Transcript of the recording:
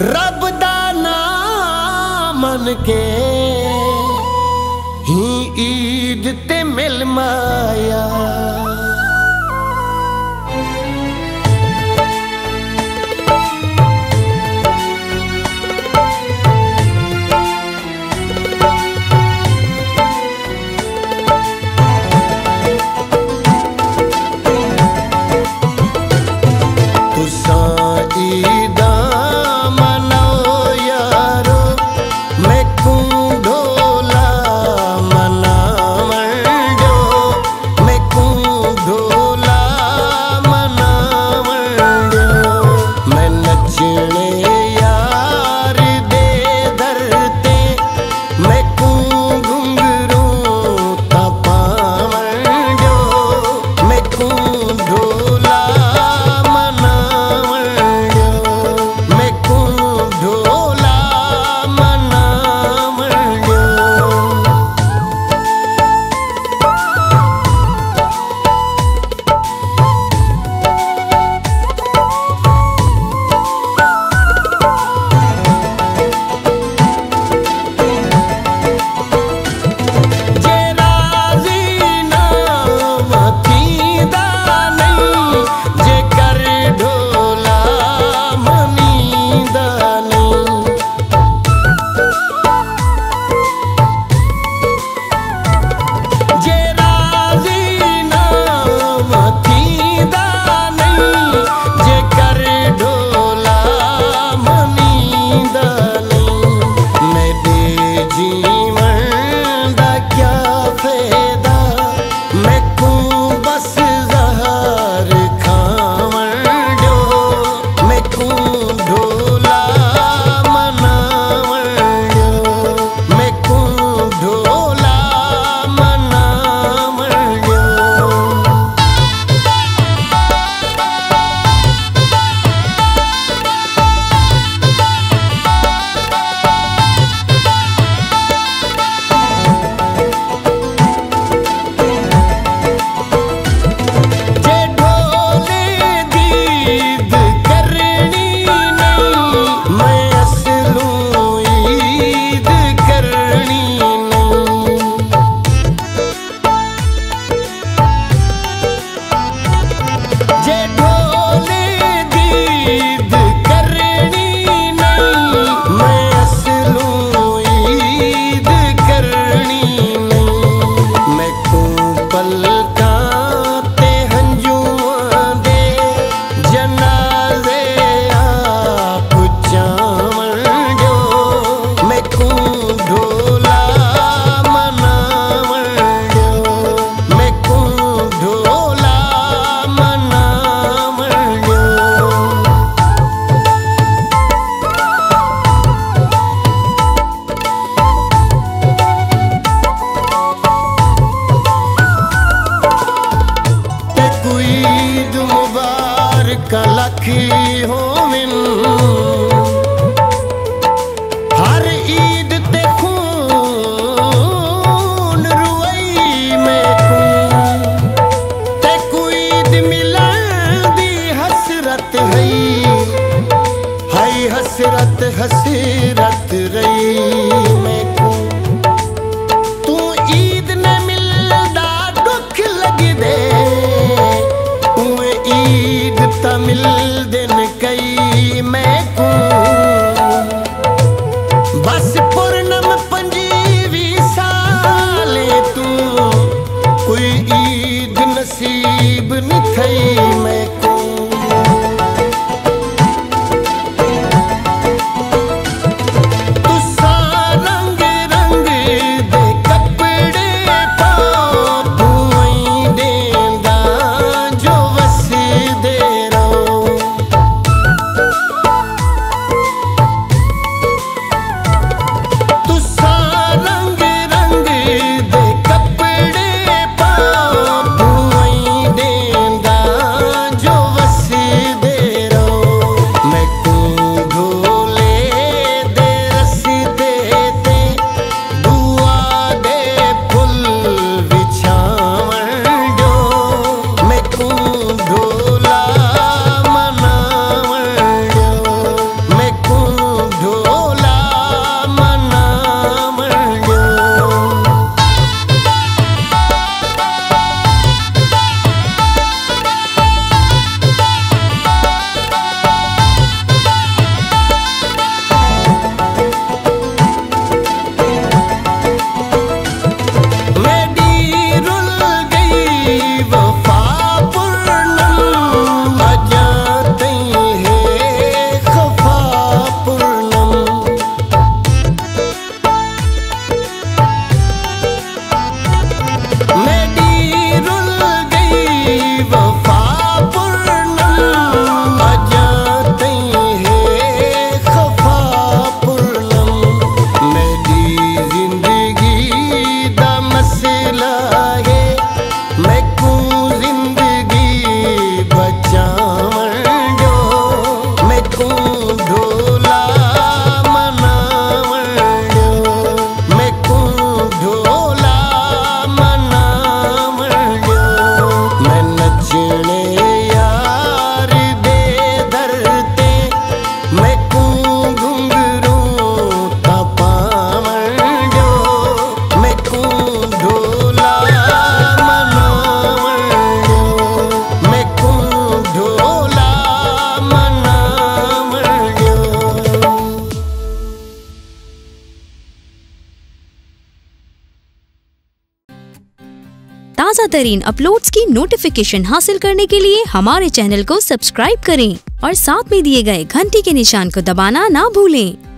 रब दा नाम मन के ही ईद ते मिल माया। लखी होविन हर ईद ते खून रुई में ते कोई ईद मिलन दी हसरत है हसरत हसरत रही में तू ईद ने मिलदा दुख लग दे ईद तमिल दिन कई मैं को बस पूर्णम 25 साले तू कोई ईद नसीब न थई मैं को ताज़ा तरीन अपलोड्स की नोटिफिकेशन हासिल करने के लिए हमारे चैनल को सब्सक्राइब करें और साथ में दिए गए घंटी के निशान को दबाना ना भूलें।